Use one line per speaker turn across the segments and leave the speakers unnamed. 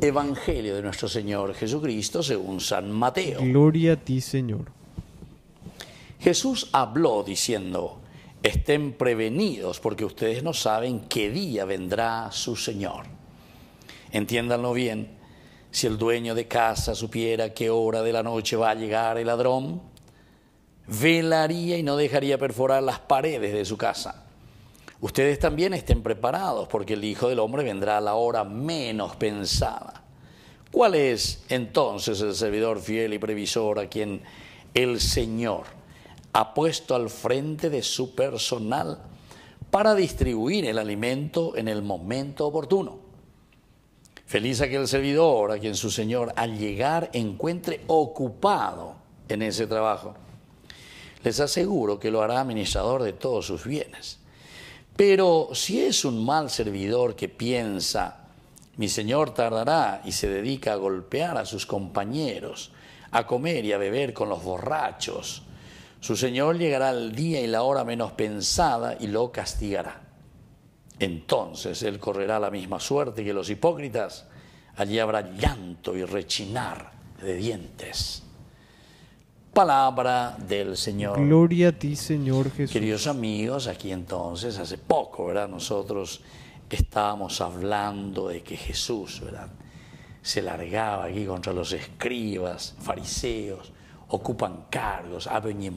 Evangelio de nuestro Señor Jesucristo según San Mateo.
Gloria a ti, Señor.
Jesús habló diciendo: estén prevenidos porque ustedes no saben qué día vendrá su Señor. Entiéndanlo bien, si el dueño de casa supiera qué hora de la noche va a llegar el ladrón, velaría y no dejaría perforar las paredes de su casa. Ustedes también estén preparados porque el Hijo del Hombre vendrá a la hora menos pensada. ¿Cuál es entonces el servidor fiel y previsor a quien el Señor ha puesto al frente de su personal para distribuir el alimento en el momento oportuno? Feliz aquel servidor a quien su Señor al llegar encuentre ocupado en ese trabajo. Les aseguro que lo hará administrador de todos sus bienes. Pero si es un mal servidor que piensa: mi Señor tardará, y se dedica a golpear a sus compañeros, a comer y a beber con los borrachos, su Señor llegará al día y la hora menos pensada y lo castigará. Entonces él correrá la misma suerte que los hipócritas. Allí habrá llanto y rechinar de dientes. Palabra del Señor.
Gloria a ti, Señor Jesús.
Queridos amigos, aquí entonces, hace poco, ¿verdad?, nosotros estábamos hablando de que Jesús, ¿verdad?, se largaba aquí contra los escribas, fariseos, ocupan cargos,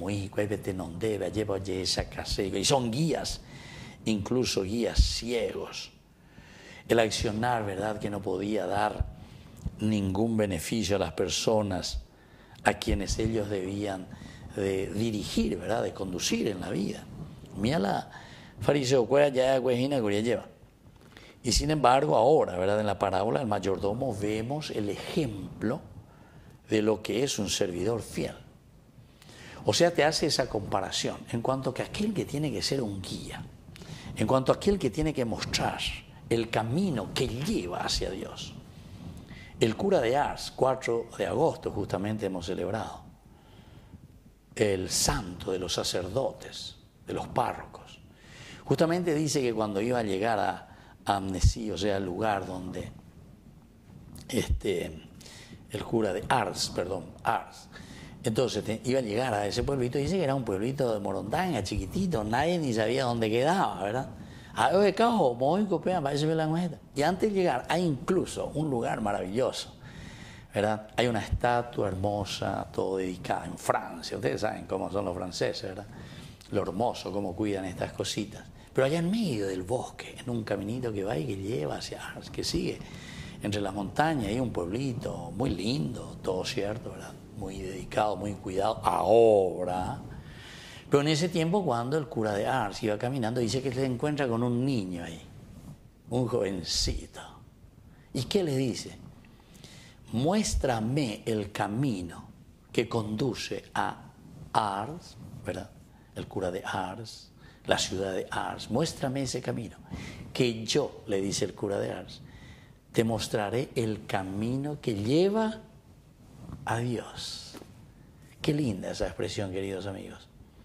y son guías, incluso guías ciegos. El accionar, ¿verdad?, que no podía dar ningún beneficio a las personas a quienes ellos debían de dirigir, ¿verdad?, de conducir en la vida. Mira la fariseo, lleva. Y sin embargo, ahora, ¿verdad?, en la parábola del mayordomo vemos el ejemplo de lo que es un servidor fiel. O sea, te hace esa comparación en cuanto que aquel que tiene que ser un guía, en cuanto a aquel que tiene que mostrar el camino que lleva hacia Dios. El cura de Ars, 4 de agosto justamente hemos celebrado, el santo de los sacerdotes, de los párrocos. Justamente dice que cuando iba a llegar a Amnesí, o sea, el lugar donde el cura de Ars, entonces iba a llegar a ese pueblito, dice que era un pueblito de Morondanga, chiquitito, nadie ni sabía dónde quedaba, ¿verdad? Y antes de llegar hay incluso un lugar maravilloso, ¿verdad? Hay una estatua hermosa, todo dedicada en Francia. Ustedes saben cómo son los franceses, ¿verdad? Lo hermoso, cómo cuidan estas cositas. Pero allá en medio del bosque, en un caminito que va y que lleva hacia Ars, que sigue entre las montañas, hay un pueblito muy lindo, todo cierto, ¿verdad? Muy dedicado, muy cuidado, a obra. Pero en ese tiempo, cuando el cura de Ars iba caminando, dice que se encuentra con un niño ahí, un jovencito. ¿Y qué le dice? Muéstrame el camino que conduce a Ars, ¿verdad? El cura de Ars, la ciudad de Ars. Muéstrame ese camino. Que yo, le dice el cura de Ars, te mostraré el camino que lleva a Dios. Qué linda esa expresión, queridos amigos.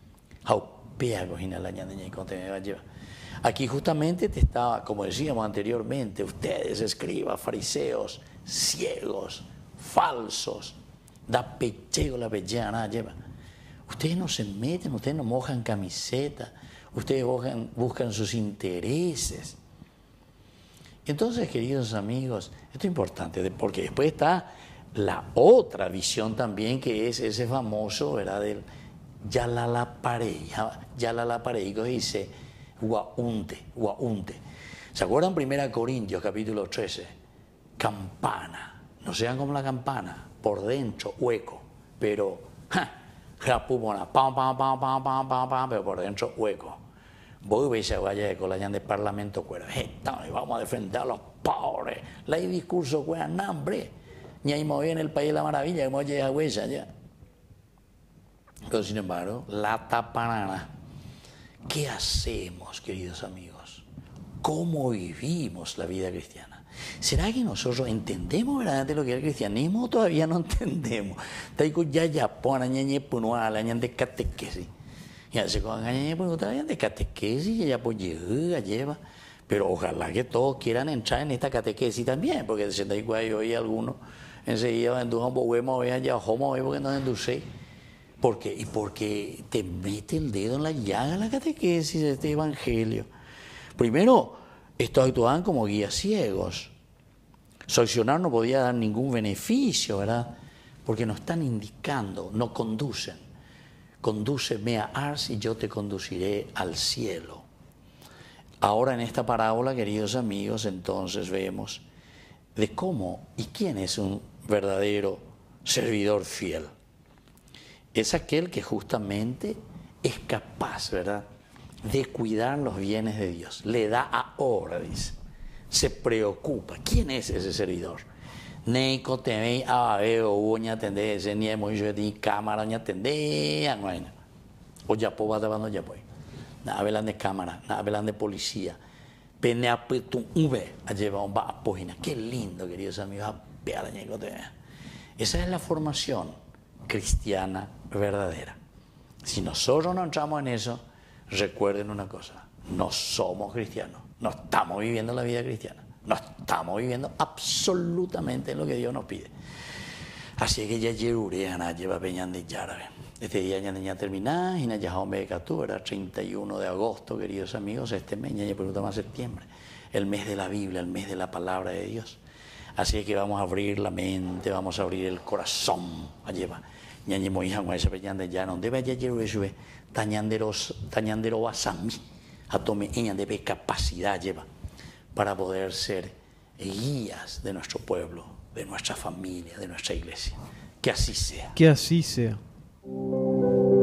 Aquí justamente te estaba, como decíamos anteriormente, ustedes, escribas, fariseos, ciegos, falsos, da pechego la pechea, nada lleva. Ustedes no se meten, ustedes no mojan camiseta, ustedes buscan sus intereses. Entonces, queridos amigos, esto es importante, porque después está la otra visión también, que es ese famoso, ¿verdad?, del Yalalaparei, que dice guaunte. ¿Se acuerdan 1 Corintios capítulo 13? Campana, no sean como la campana, por dentro hueco, pero pero por dentro hueco. Voy a ver vaya de colayan de parlamento cuero, vamos a defender a los pobres, la discurso cuera hambre, ni ahí me voy en el país de la maravilla, como llega huella ya. Pero sin embargo, la taparana. ¿Qué hacemos, queridos amigos? ¿Cómo vivimos la vida cristiana? ¿Será que nosotros entendemos verdaderamente lo que es el cristianismo o todavía no entendemos? Taico ya pone ñeñe punua la ñan de catequesis. Ya se con ñeñe punua la ñan de catequesis ya pues lleva. Pero ojalá que todos quieran entrar en esta catequesis también, porque de 64 yo oí a algunos enseguida endujan boguemo, vean ya homo, porque no endulcé. ¿Por qué? Y porque te mete el dedo en la llaga la catequesis de este evangelio. Primero, estos actuaban como guías ciegos. Su accionar no podía dar ningún beneficio, ¿verdad? Porque nos están indicando, no conducen. Condúceme a Ars y yo te conduciré al cielo. Ahora en esta parábola, queridos amigos, entonces vemos de cómo y quién es un verdadero servidor fiel. Es aquel que justamente es capaz, ¿verdad?, de cuidar los bienes de Dios. Le da ahora, dice. Se preocupa. ¿Quién es ese servidor? Neiko te a veo uña atender ese ni muy yo di cámara uña atender bueno. O ya po va dando ya pues. Nada velan de cámara, nada velan de policía. Pene a tu v a llevar un va a página. Qué lindo, queridos amigos. Esa es la formación cristiana verdadera. Si nosotros no entramos en eso, recuerden una cosa, no somos cristianos, no estamos viviendo la vida cristiana, no estamos viviendo absolutamente lo que Dios nos pide. Así que ya lleva peñan de Yarabe. Este día ya terminada y ya hombre era 31 de agosto, queridos amigos, este mes ya pregunta más septiembre, el mes de la Biblia, el mes de la palabra de Dios. Así que vamos a abrir la mente, vamos a abrir el corazón. Lleva. Ñañi moija con ese peñan de ya no debe ya llevar tañandero basami a tome ella debe capacidad lleva para poder ser guías de nuestro pueblo, de nuestra familia, de nuestra iglesia. Que así sea.
Que así sea.